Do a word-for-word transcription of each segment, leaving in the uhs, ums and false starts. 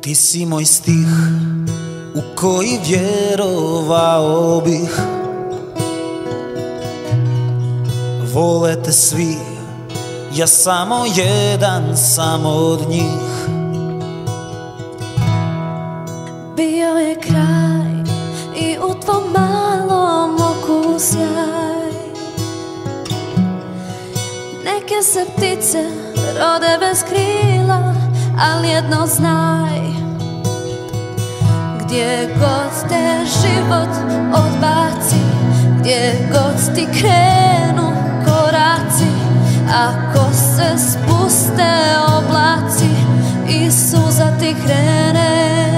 Ti si moj stih u koji vjerovao bih. Vole te svi, ja samo jedan sam od njih. Bio je kraj i u tvom malom oku sjaj. Neke se ptice rode bez krila, ali jedno znaj, gdje god te život odbaci, gdje god ti krenu koraci, ako se spuste oblaci i suza ti krene.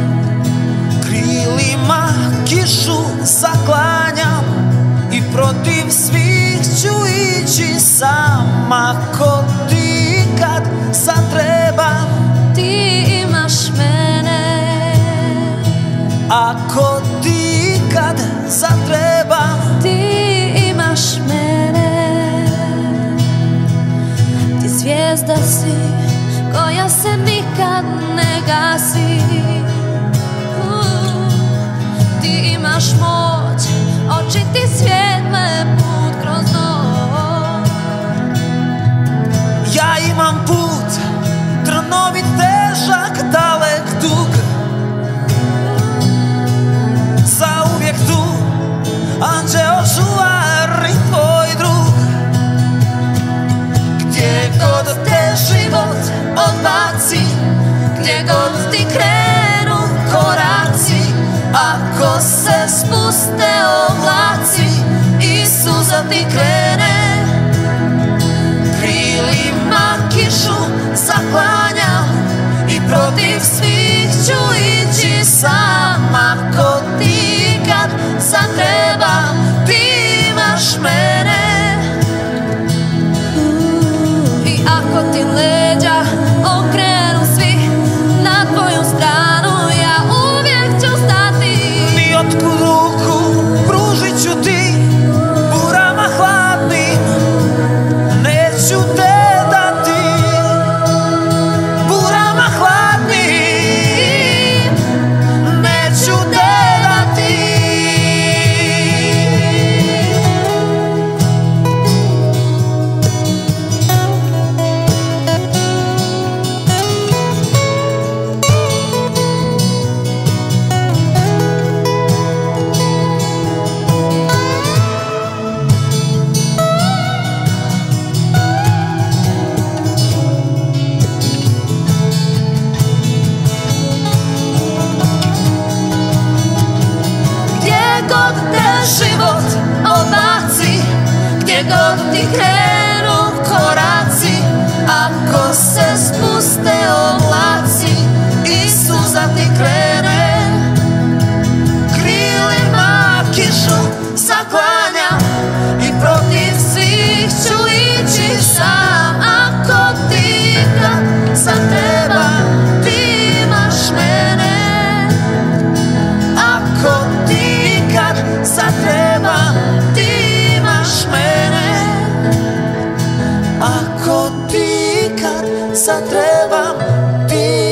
Krilima kišu zaklanjam i protiv svih ću ići sam. Ako ti kad zatrebam, ti imaš mene. Ako ti kad zatrebam, ti imaš mene. Ti zvijezda si koja se nikad ne gasi. uh, Ti imaš moć, oči ti svijetle put kroz noć. ja imam put trnovit, težak, dalek, dug. Zauvijek tu, anđeo čuvar i tvoj drug. Gdje god te život odbaci, gdje god ti krenu koraci, ako se spuste oblaci i suza ti krene. Krilima kišu zaklanjam i protiv svih ću ići sam. Ako ti kad zatrebam, ti imaš mene. I ako ti leđa okrenu svi na tvoju stranu, ja uvijek ću stati. Niotkud ruku pružit ću ti, burama hladnim neću te dati. Burama hladnim neću te dati. Gdje god te život odbaci, gdje god ti krenu koraci, ako se spuste oblaci i suza ti krene. Krilima kišu zaklanjam i protiv svih ću ići sam. Ako ti kad zatrebam, ti imaš mene. Ako ti kad zatrebam, ti imaš mene. Ako ti kad zatrebam, ti